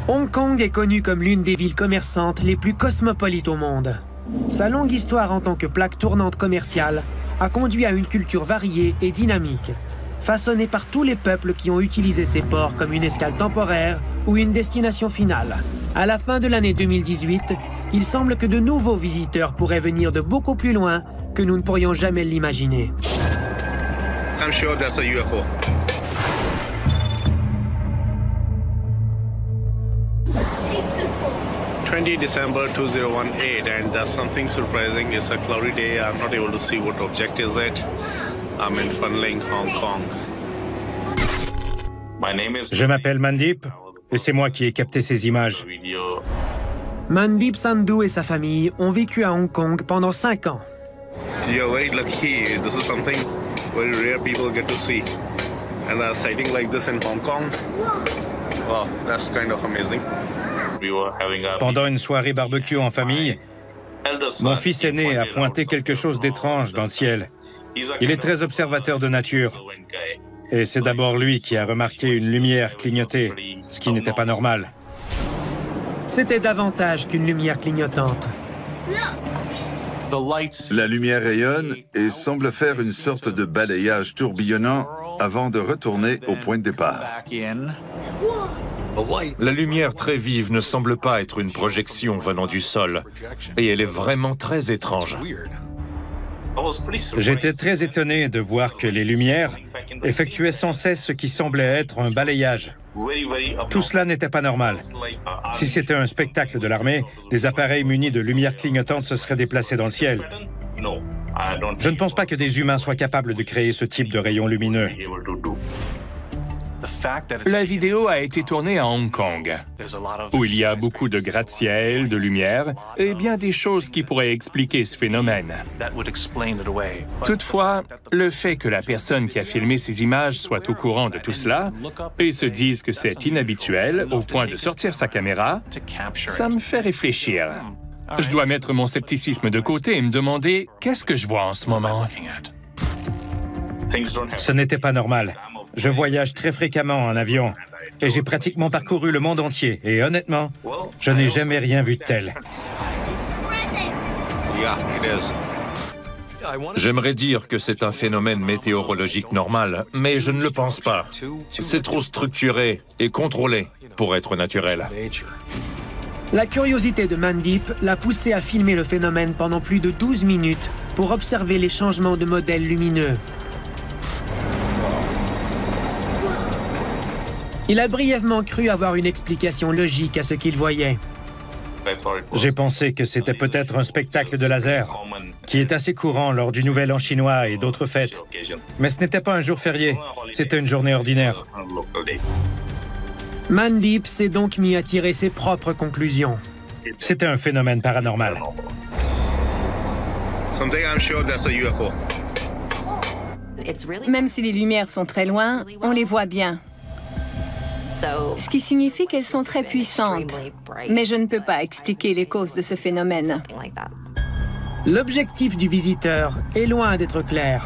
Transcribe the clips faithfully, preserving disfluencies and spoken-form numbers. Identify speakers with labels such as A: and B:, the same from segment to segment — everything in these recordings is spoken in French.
A: Hong Kong est connue comme l'une des villes commerçantes les plus cosmopolites au monde. Sa longue histoire en tant que plaque tournante commerciale a conduit à une culture variée et dynamique, façonnée par tous les peuples qui ont utilisé ces ports comme une escale temporaire ou une destination finale. À la fin de l'année deux mille dix-huit, il semble que de nouveaux visiteurs pourraient venir de beaucoup plus loin que nous ne pourrions jamais l'imaginer.
B: I'm sure that's a U F O. twentieth December two thousand eighteen, and that's something surprising. It's a cloudy day. I'm not able to see what object is it. I'm in Phun Linh, Hong Kong.
C: Je m'appelle Mandip et c'est moi qui ai capté ces images.
A: Mandip Sandhu et sa famille ont vécu à Hong Kong pendant cinq ans.
B: You're very lucky. This is something very rare people get to see. And a sighting like this in Hong Kong, wow, that's kind of amazing.
C: Pendant une soirée barbecue en famille, mon fils aîné a pointé quelque chose d'étrange dans le ciel. Il est très observateur de nature. Et c'est d'abord lui qui a remarqué une lumière clignoter, ce qui n'était pas normal.
A: C'était davantage qu'une lumière clignotante.
D: La lumière rayonne et semble faire une sorte de balayage tourbillonnant avant de retourner au point de départ.
E: La lumière très vive ne semble pas être une projection venant du sol, et elle est vraiment très étrange.
C: J'étais très étonné de voir que les lumières effectuaient sans cesse ce qui semblait être un balayage. Tout cela n'était pas normal. Si c'était un spectacle de l'armée, des appareils munis de lumières clignotantes se seraient déplacés dans le ciel. Je ne pense pas que des humains soient capables de créer ce type de rayons lumineux.
F: La vidéo a été tournée à Hong Kong, où il y a beaucoup de gratte-ciel, de lumière et bien des choses qui pourraient expliquer ce phénomène. Toutefois, le fait que la personne qui a filmé ces images soit au courant de tout cela et se dise que c'est inhabituel au point de sortir sa caméra, ça me fait réfléchir. Je dois mettre mon scepticisme de côté et me demander qu'est-ce que je vois en ce moment.
C: Ce n'était pas normal. Je voyage très fréquemment en avion et j'ai pratiquement parcouru le monde entier. Et honnêtement, je n'ai jamais rien vu de tel.
E: J'aimerais dire que c'est un phénomène météorologique normal, mais je ne le pense pas. C'est trop structuré et contrôlé pour être naturel.
A: La curiosité de Mandip l'a poussé à filmer le phénomène pendant plus de douze minutes pour observer les changements de modèles lumineux. Il a brièvement cru avoir une explication logique à ce qu'il voyait.
C: J'ai pensé que c'était peut-être un spectacle de laser, qui est assez courant lors du Nouvel An chinois et d'autres fêtes. Mais ce n'était pas un jour férié, c'était une journée ordinaire.
A: Mandip s'est donc mis à tirer ses propres conclusions.
C: C'était un phénomène paranormal.
G: Même si les lumières sont très loin, on les voit bien. Ce qui signifie qu'elles sont très puissantes. Mais je ne peux pas expliquer les causes de ce phénomène.
A: L'objectif du visiteur est loin d'être clair.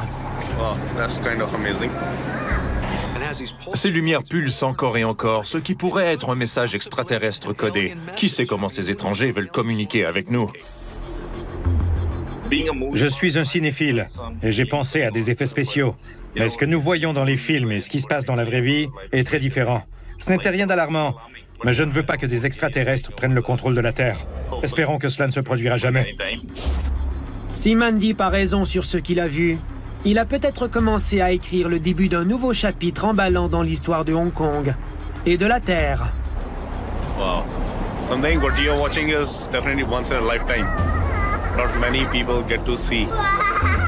E: Ces lumières pulsent encore et encore, ce qui pourrait être un message extraterrestre codé. Qui sait comment ces étrangers veulent communiquer avec nous?
C: Je suis un cinéphile et j'ai pensé à des effets spéciaux. Mais ce que nous voyons dans les films et ce qui se passe dans la vraie vie est très différent. Ce n'était rien d'alarmant, mais je ne veux pas que des extraterrestres prennent le contrôle de la Terre. Espérons que cela ne se produira jamais.
A: Si Mandip a raison sur ce qu'il a vu, il a peut-être commencé à écrire le début d'un nouveau chapitre emballant dans l'histoire de Hong Kong et de la Terre.
B: Wow. Something what you're watching is definitely once in a lifetime. Not many people get to see.